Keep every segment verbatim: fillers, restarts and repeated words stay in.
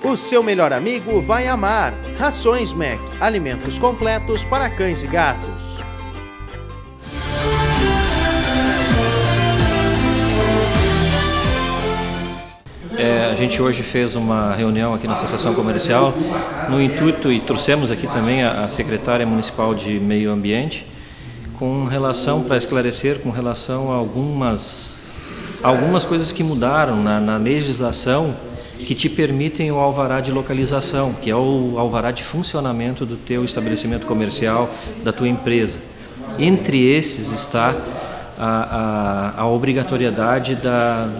O seu melhor amigo vai amar. Rações Mac, alimentos completos para cães e gatos. É, a gente hoje fez uma reunião aqui na Associação Comercial no intuito, e trouxemos aqui também a, a secretária municipal de Meio Ambiente, com relação, para esclarecer, com relação a algumas, algumas coisas que mudaram na, na legislação que te permitem o alvará de localização, que é o alvará de funcionamento do teu estabelecimento comercial, da tua empresa. Entre esses está a, a, a obrigatoriedade da,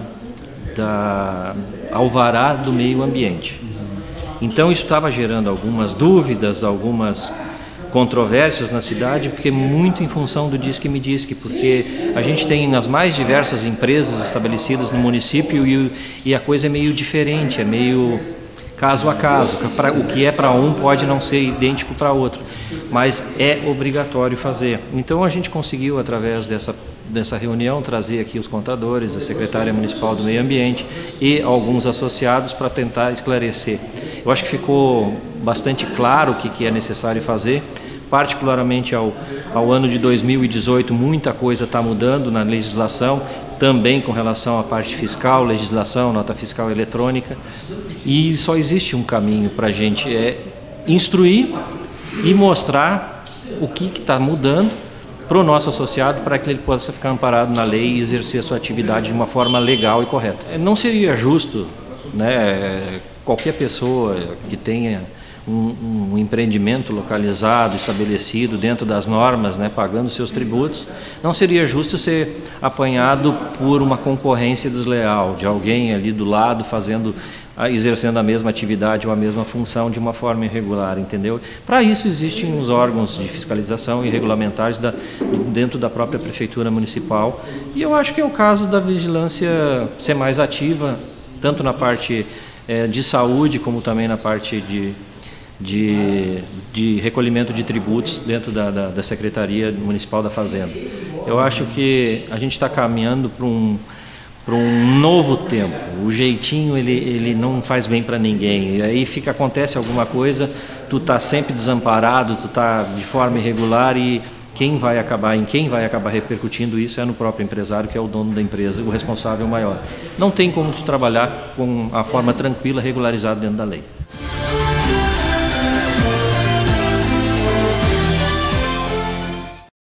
da alvará do meio ambiente. Então isso estava gerando algumas dúvidas, algumas controvérsias na cidade, porque muito em função do Diz que me Disque, porque a gente tem as mais diversas empresas estabelecidas no município e, e a coisa é meio diferente, é meio caso a caso. O que é para um pode não ser idêntico para outro, mas é obrigatório fazer. Então a gente conseguiu, através dessa, dessa reunião, trazer aqui os contadores, a secretária municipal do Meio Ambiente e alguns associados para tentar esclarecer. Eu acho que ficou bastante claro o que, que é necessário fazer, particularmente ao, ao ano de dois mil e dezoito, muita coisa está mudando na legislação, também com relação à parte fiscal, legislação, nota fiscal eletrônica, e só existe um caminho para a gente, é instruir e mostrar o que está mudando para o nosso associado, para que ele possa ficar amparado na lei e exercer a sua atividade de uma forma legal e correta. Não seria justo, né, qualquer pessoa que tenha um, um empreendimento localizado, estabelecido dentro das normas, né, pagando seus tributos, não seria justo ser apanhado por uma concorrência desleal, de alguém ali do lado fazendo, exercendo a mesma atividade ou a mesma função de uma forma irregular, entendeu? Para isso existem os órgãos de fiscalização e regulamentares da, dentro da própria prefeitura municipal, e eu acho que é o caso da vigilância ser mais ativa, tanto na parte é, de saúde, como também na parte de, de, de recolhimento de tributos dentro da, da, da Secretaria Municipal da Fazenda. Eu acho que a gente está caminhando para um, para um novo tempo. O jeitinho ele, ele não faz bem para ninguém. E aí fica, acontece alguma coisa, tu está sempre desamparado, tu está de forma irregular e quem vai acabar, em quem vai acabar repercutindo isso é no próprio empresário, que é o dono da empresa, o responsável maior. Não tem como tu trabalhar com a forma tranquila, regularizada dentro da lei.